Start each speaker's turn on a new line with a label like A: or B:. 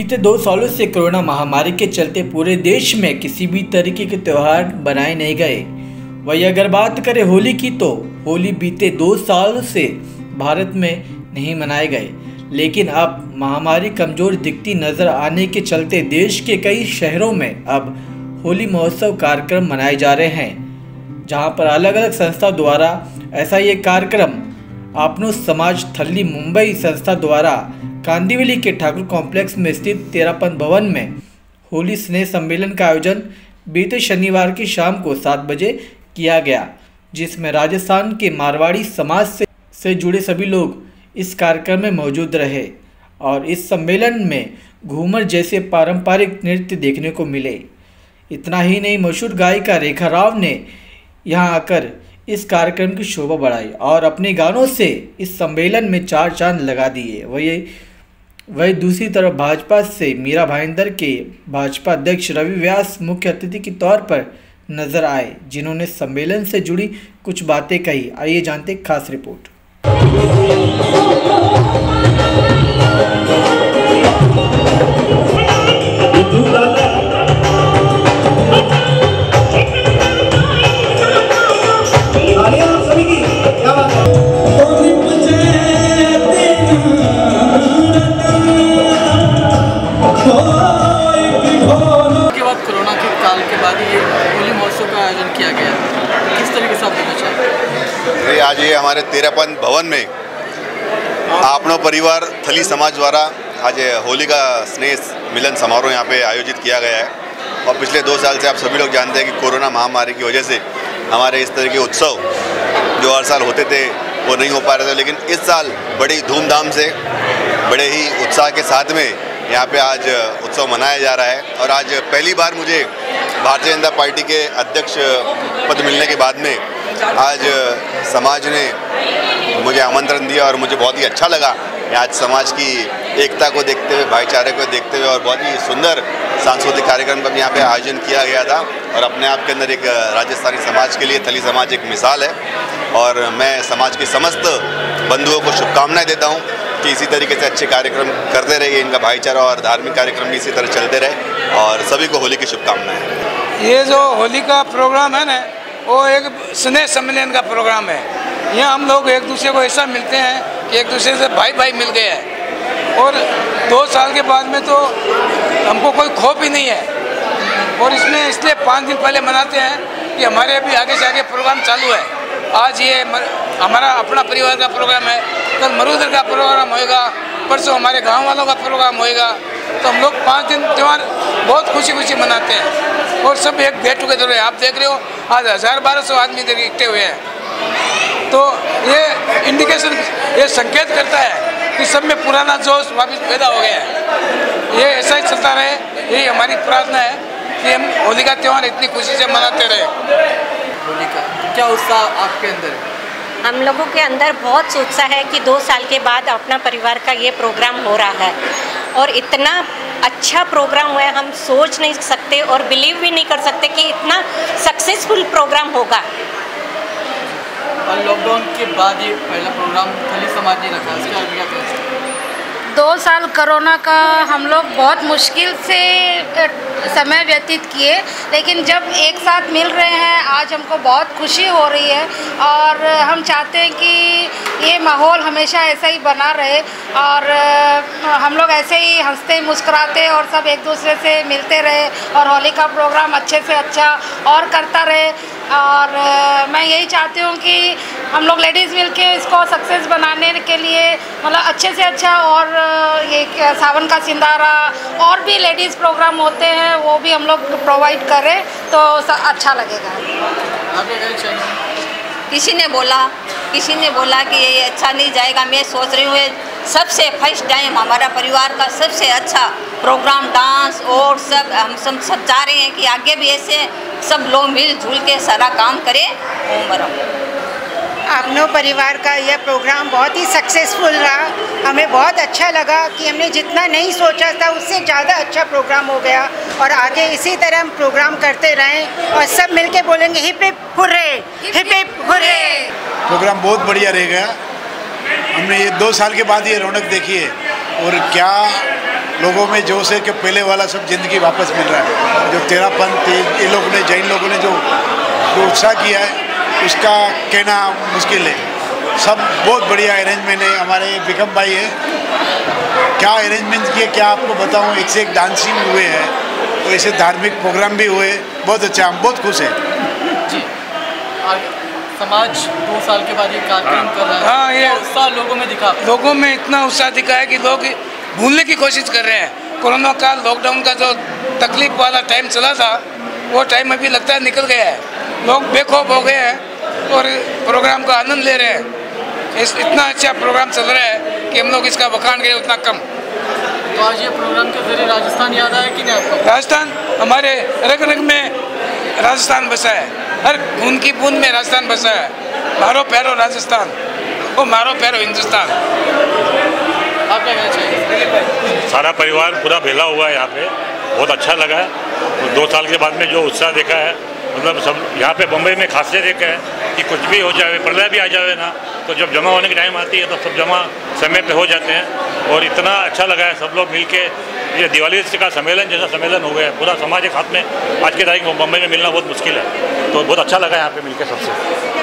A: बीते 2 सालों से कोरोना महामारी के चलते पूरे देश में किसी भी तरीके के त्यौहार बनाए नहीं गए। वही अगर बात करें होली की, तो होली बीते 2 साल से भारत में नहीं मनाए गए, लेकिन अब महामारी कमज़ोर दिखती नज़र आने के चलते देश के कई शहरों में अब होली महोत्सव कार्यक्रम मनाए जा रहे हैं, जहां पर अलग अलग संस्था द्वारा ऐसा ये कार्यक्रम आपनो समाज थल्ली मुंबई संस्था द्वारा कांदिवली के ठाकुर कॉम्प्लेक्स में स्थित तेरापंथ भवन में होली स्नेह सम्मेलन का आयोजन बीते शनिवार की शाम को 7 बजे किया गया, जिसमें राजस्थान के मारवाड़ी समाज से जुड़े सभी लोग इस कार्यक्रम में मौजूद रहे और इस सम्मेलन में घूमर जैसे पारंपरिक नृत्य देखने को मिले। इतना ही नहीं, मशहूर गायिका रेखा राव ने यहां आकर इस कार्यक्रम की शोभा बढ़ाई और अपने गानों से इस सम्मेलन में 4 चांद लगा दिए। वही दूसरी तरफ भाजपा से मीरा भाईंदर के भाजपा अध्यक्ष रवि व्यास मुख्य अतिथि के तौर पर नजर आए, जिन्होंने सम्मेलन से जुड़ी कुछ बातें कही। आइए जानते खास रिपोर्ट। के बाद ये होली महोत्सव का आयोजन किया गया, किस तरीके से आप देना चाहेंगे?
B: आज ये हमारे तेरापंथ भवन में आपनो परिवार थली समाज द्वारा आज होली का स्नेह मिलन समारोह यहाँ पे आयोजित किया गया है। और पिछले 2 साल से आप सभी लोग जानते हैं कि कोरोना महामारी की वजह से हमारे इस तरह के उत्सव जो हर साल होते थे वो नहीं हो पा रहे थे, लेकिन इस साल बड़ी धूमधाम से बड़े ही उत्साह के साथ में यहाँ पे आज उत्सव मनाया जा रहा है। और आज पहली बार मुझे भारतीय जनता पार्टी के अध्यक्ष पद मिलने के बाद में आज समाज ने मुझे आमंत्रण दिया और मुझे बहुत ही अच्छा लगा। आज समाज की एकता को देखते हुए, भाईचारे को देखते हुए और बहुत ही सुंदर सांस्कृतिक कार्यक्रम का भी यहाँ पे आयोजन किया गया था। और अपने आप के अंदर एक राजस्थानी समाज के लिए थली समाज एक मिसाल है और मैं समाज के समस्त बंधुओं को शुभकामनाएं देता हूँ कि इसी तरीके से अच्छे कार्यक्रम करते रहिए, इनका भाईचारा और धार्मिक कार्यक्रम भी इसी तरह चलते रहे और सभी को होली की शुभकामनाएं।
C: ये जो होली का प्रोग्राम है ना, वो एक स्नेह सम्मेलन का प्रोग्राम है। यहाँ हम लोग एक दूसरे को ऐसा मिलते हैं कि एक दूसरे से भाई भाई मिल गए हैं और 2 साल के बाद में तो हमको कोई खौफ ही नहीं है। और इसमें इसलिए 5 दिन पहले मनाते हैं कि हमारे अभी आगे से आगे प्रोग्राम चालू है। आज ये हमारा अपना परिवार का प्रोग्राम है, कल मरुधर का प्रोग्राम होएगा, परसों हमारे गांव वालों का प्रोग्राम होएगा। तो हम लोग 5 दिन त्यौहार बहुत खुशी खुशी मनाते हैं और सब एक गेट टुगेदर है। आप देख रहे हो आज 1000-1200 आदमी इकट्ठे हुए हैं। तो ये इंडिकेशन, ये संकेत करता है कि सब में पुराना जोश वापस पैदा हो गया है। ये ऐसा ही चलता रहे, यही हमारी प्रार्थना है कि हम होली का त्यौहार इतनी खुशी से मनाते रहे।
A: होली का क्या उत्साह आपके अंदर है?
D: हम लोगों के अंदर बहुत उत्साह है कि 2 साल के बाद अपना परिवार का ये प्रोग्राम हो रहा है और इतना अच्छा प्रोग्राम हुआ है, हम सोच नहीं सकते और बिलीव भी नहीं कर सकते कि इतना सक्सेसफुल प्रोग्राम होगा।
A: और लॉकडाउन के बाद ये पहला प्रोग्राम थली समाज ने रखा, इसके बारे में क्या कहना चाहिए?
E: 2 साल कोरोना का हम लोग बहुत मुश्किल से समय व्यतीत किए, लेकिन जब एक साथ मिल रहे हैं आज हमको बहुत खुशी हो रही है और हम चाहते हैं कि ये माहौल हमेशा ऐसा ही बना रहे और हम लोग ऐसे ही हंसते मुस्कुराते और सब एक दूसरे से मिलते रहे और होली का प्रोग्राम अच्छे से अच्छा और करता रहे। और मैं यही चाहती हूँ कि हम लोग लेडीज़ मिल के इसको सक्सेस बनाने के लिए मतलब अच्छे से अच्छा और ये सावन का सिंदारा और भी लेडीज़ प्रोग्राम होते हैं वो भी हम लोग प्रोवाइड करें तो अच्छा लगेगा।
F: किसी ने बोला कि ये अच्छा नहीं जाएगा। मैं सोच रही हूँ सबसे फर्स्ट टाइम हमारा परिवार का सबसे अच्छा प्रोग्राम डांस और सब हम सब चाह रहे हैं कि आगे भी ऐसे सब लोग मिलजुल के सारा काम करें।
G: अपनों परिवार का यह प्रोग्राम बहुत ही सक्सेसफुल रहा। हमें बहुत अच्छा लगा कि हमने जितना नहीं सोचा था उससे ज़्यादा अच्छा प्रोग्राम हो गया और आगे इसी तरह हम प्रोग्राम करते रहें और सब मिलके बोलेंगे hip hip hurray, hip hip hurray.
H: Programme बहुत बढ़िया रहेगा। हमने ये 2 साल के बाद ये रौनक देखी है और क्या लोगों में जोश है कि पहले वाला सब ज़िंदगी वापस मिल रहा है। जो तेरापन ये लोगों ने, जैन लोगों ने जो उत्साह किया है उसका कहना मुश्किल है। सब बहुत बढ़िया अरेंजमेंट है। हमारे बिकम भाई है, क्या अरेंजमेंट किए क्या आपको बताऊं। एक से एक डांसिंग हुए हैं और ऐसे धार्मिक प्रोग्राम भी हुए, बहुत अच्छा, हम बहुत खुश हैं
A: जी। समाज 2 साल के बाद ये कार्यक्रम कर रहा है।
C: हाँ, ये
A: उत्साह लोगों में दिखा,
C: लोगों में इतना उत्साह दिखा है कि लोग भूलने की कोशिश कर रहे हैं। कोरोना काल, लॉकडाउन का जो तकलीफ वाला टाइम चला था वो टाइम अभी लगता है निकल गया है। लोग बेखौफ हो गए हैं और प्रोग्राम का आनंद ले रहे हैं। इतना अच्छा प्रोग्राम चल रहा है कि हम लोग इसका बखान करें उतना कम।
A: तो आज ये प्रोग्राम के जरिए राजस्थान याद आया कि नहीं आपको?
C: राजस्थान हमारे रग रग में राजस्थान बसा है, हर खून की बूंद में राजस्थान बसा है। मारो पैरो राजस्थान, वो मारो पैरो हिंदुस्तान।
A: आप क्या कहना चाहिए?
I: सारा परिवार पूरा भेला हुआ है यहाँ पे, बहुत अच्छा लगा है। 2 साल के बाद में जो उत्साह देखा है, मतलब सब यहाँ पे बम्बई में खासियत एक है कि कुछ भी हो जाए, प्रलय भी आ जाए ना, तो जब जमा होने की टाइम आती है तो सब जमा समय पे हो जाते हैं। और इतना अच्छा लगा है, सब लोग मिलके ये दिवाली का सम्मेलन जैसा सम्मेलन हो गया है। पूरा समाज एक हाथ में आज की तारीख में बम्बई में मिलना बहुत मुश्किल है, तो बहुत अच्छा लगा यहाँ पे मिलके सबसे।